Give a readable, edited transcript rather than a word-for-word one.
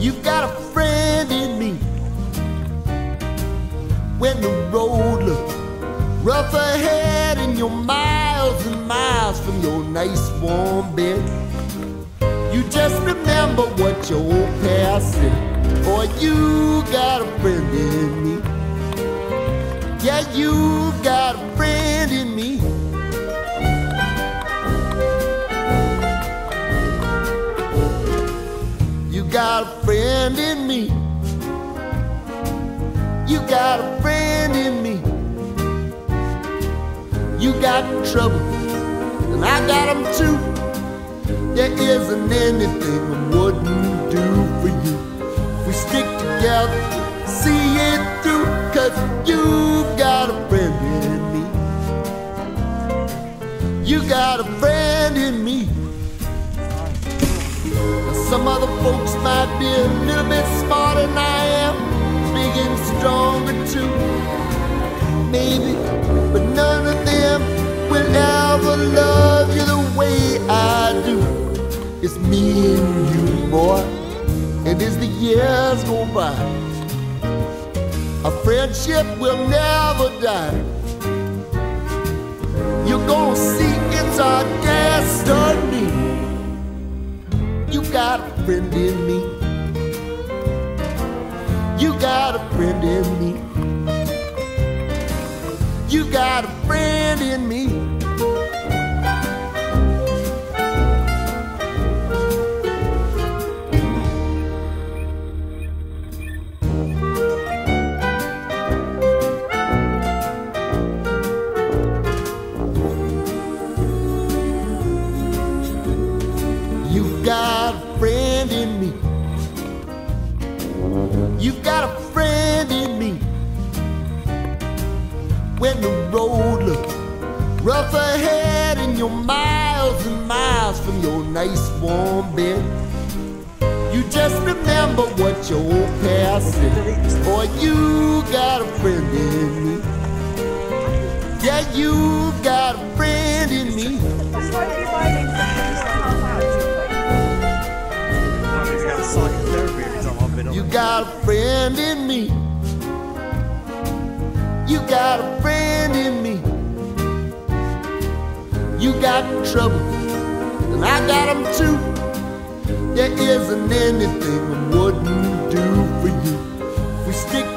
You've got a friend in me. When the road looks rough ahead and you're miles and miles from your nice warm bed, you just remember what your old past said. Boy, you got a friend in me. Yeah, you got a friend in me. You got a friend in me. You got a friend in me. You got trouble, and I got them too. There isn't anything I wouldn't do for you. If we stick together, see it through, 'cause you've got a friend in me. You got a friend in me. Now, some other folks might be a little bit smarter than I am, big and stronger too, maybe, but none of them will ever love you the way I do. It's me and you, boy, and as the years go by, our friendship will never die. You're gonna see it's our destiny. You got a friend in me. You got a friend in me. You got a friend in me. You got a friend in me. You've got a friend in me. When the road looks rough ahead and you're miles and miles from your nice warm bed, you just remember what your old past said. Boy, you got a friend in me. Yeah, you got a friend in me. You got a friend in me. You got a friend in me. You got trouble, and I got them too. There isn't anything I wouldn't do for you. If we stick